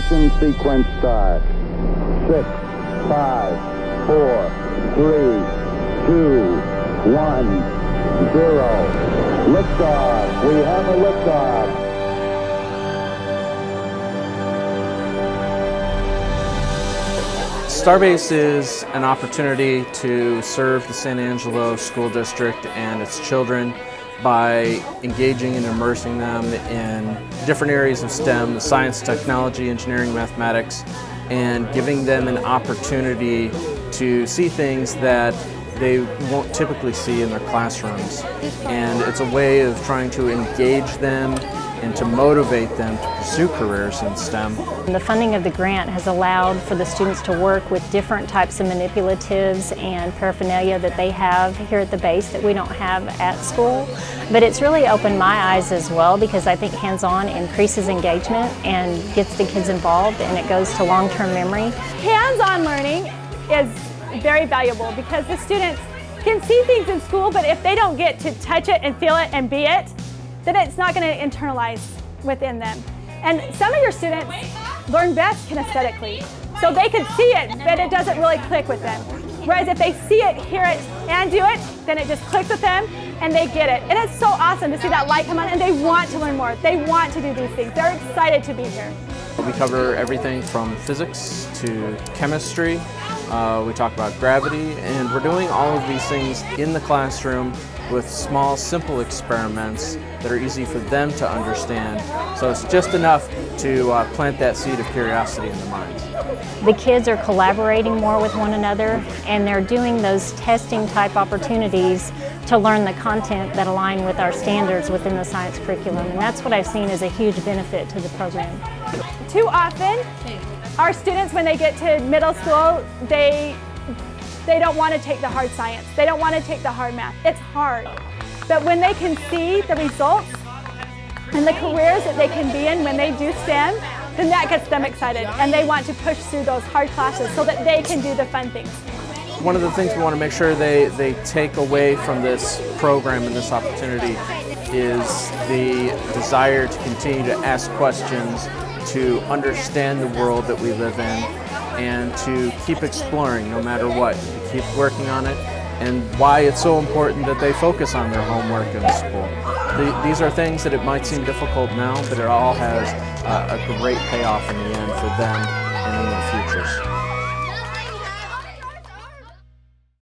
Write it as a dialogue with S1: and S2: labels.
S1: Ignition sequence start. 6, 5, 4, 3, 2, 1, 0. Liftoff. We have a liftoff.
S2: STARBASE is an opportunity to serve the San Angelo School District and its children by engaging and immersing them in different areas of STEM, the science, technology, engineering, mathematics, and giving them an opportunity to see things that they won't typically see in their classrooms. And it's a way of trying to engage them and to motivate them to pursue careers in STEM.
S3: The funding of the grant has allowed for the students to work with different types of manipulatives and paraphernalia that they have here at the base that we don't have at school. But it's really opened my eyes as well, because I think hands-on increases engagement and gets the kids involved, and it goes to long-term memory.
S4: Hands-on learning is very valuable because the students can see things in school, but if they don't get to touch it and feel it and be it, then it's not going to internalize within them. And some of your students learn best kinesthetically. So they can see it, but it doesn't really click with them. Whereas if they see it, hear it, and do it, then it just clicks with them and they get it. And it's so awesome to see that light come on and they want to learn more. They want to do these things. They're excited to be here.
S2: We cover everything from physics to chemistry. We talk about gravity, and we're doing all of these things in the classroom with small, simple experiments that are easy for them to understand. So it's just enough to plant that seed of curiosity in their minds.
S3: The kids are collaborating more with one another, and they're doing those testing type opportunities to learn the content that align with our standards within the science curriculum. And that's what I've seen as a huge benefit to the program.
S4: Too often, our students, when they get to middle school, they don't want to take the hard science. They don't want to take the hard math. It's hard. But when they can see the results and the careers that they can be in when they do STEM, then that gets them excited. And they want to push through those hard classes so that they can do the fun things.
S2: One of the things we want to make sure they take away from this program and this opportunity is the desire to continue to ask questions, to understand the world that we live in, and to keep exploring no matter what, to keep working on it, and why it's so important that they focus on their homework in school. These are things that it might seem difficult now, but it all has a great payoff in the end for them and in their futures.